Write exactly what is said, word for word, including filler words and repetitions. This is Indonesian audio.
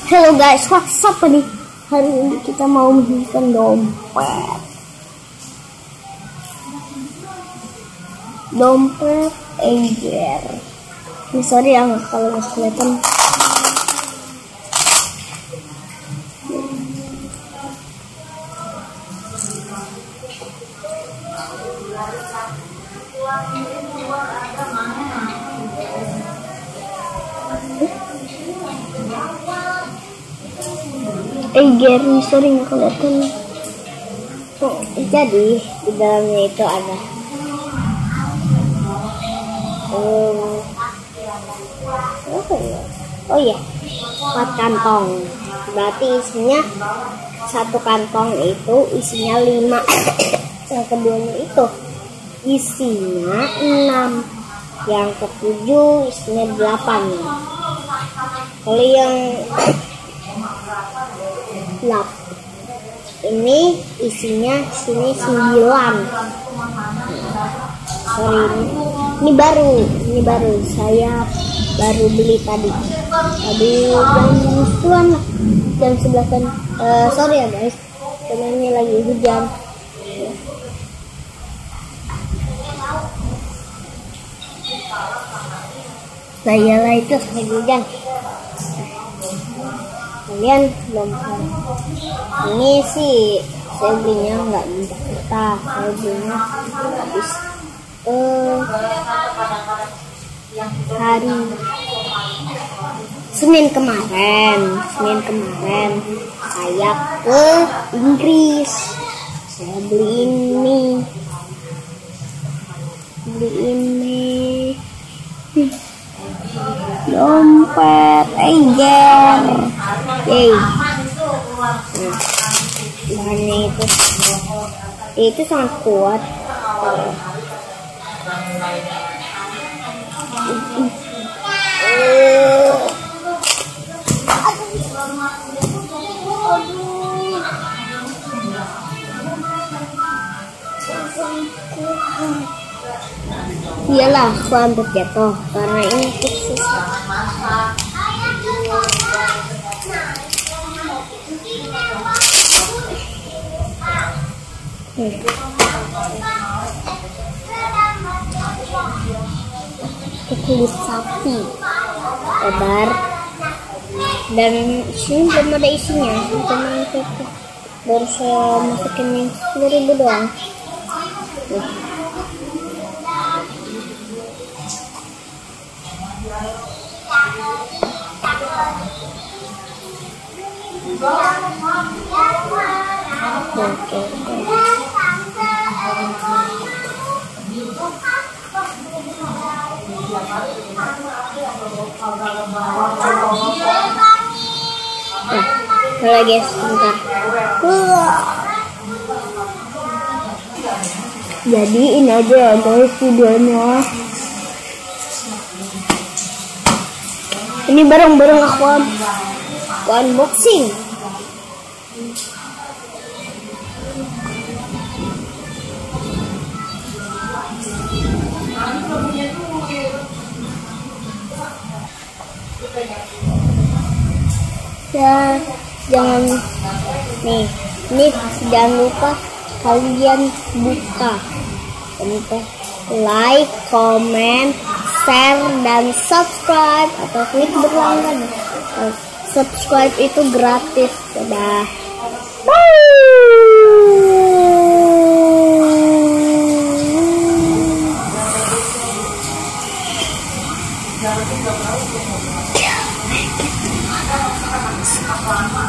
Hello guys, what's up nih? Hari ini kita mau membuka dompet. Dompet Eiger. Ini sorry ya kalau nggak kelihatan. Eiger, sorry nggak kelihatan. Oh, jadi di dalamnya itu ada um, apa ya? Oh iya, empat kantong. Berarti isinya satu kantong itu isinya lima. Yang keduanya itu isinya enam. Yang ketujuh isinya delapan. Kalau yang lap ini isinya sini sembilan. Sorry, ini, ini baru, ini baru saya baru beli tadi. Tadi jam sepuluhan lah, jam sebelasan. Uh, sorry ya guys, karena ini lagi hujan. Nah iyalah itu lagi hujan. Kalian belum tahu. Ini sih saya belinya nggak di Jakarta, saya belinya habis uh, hari Senin kemarin. Senin kemarin saya ke Inggris. Saya beli ini, beli ini. Hmm. Dompet Eiger. Yeay. Nah, bahannya itu itu sangat kuat. Iyalah, aku hampir jatuh karena ini khusus. Hmm. Kulit sapi lebar dan sini belum ada isinya, cuma itu baru saya masukin yang sepuluh ribu doang. Nah. Oke. Nah, guys, sebentar. Jadi ini aja guys videonya. Ini barang-barang aku aku unboxing. Ya, jangan nih, nih jangan lupa kalian buka, lupa like, comment, share dan subscribe atau klik berlangganan. Subscribe itu gratis. Dadah. Bye.